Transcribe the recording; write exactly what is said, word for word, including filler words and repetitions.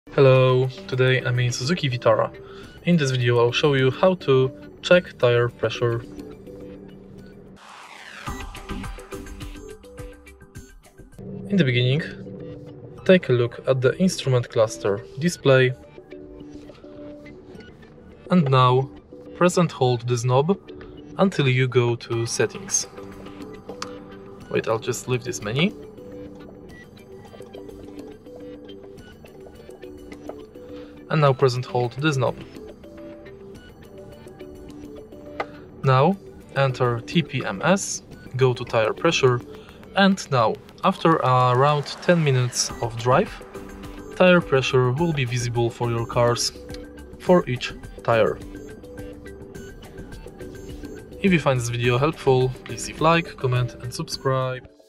Hello, today I'm in Suzuki Vitara. In this video I'll show you how to check tire pressure. In the beginning, take a look at the instrument cluster display, and now press and hold this knob until you go to settings. Wait, I'll just leave this menu. And now press and hold this knob. Now enter T P M S, go to tire pressure, and now after uh, around ten minutes of drive, tire pressure will be visible for your cars for each tire. If you find this video helpful, please leave like, comment and subscribe.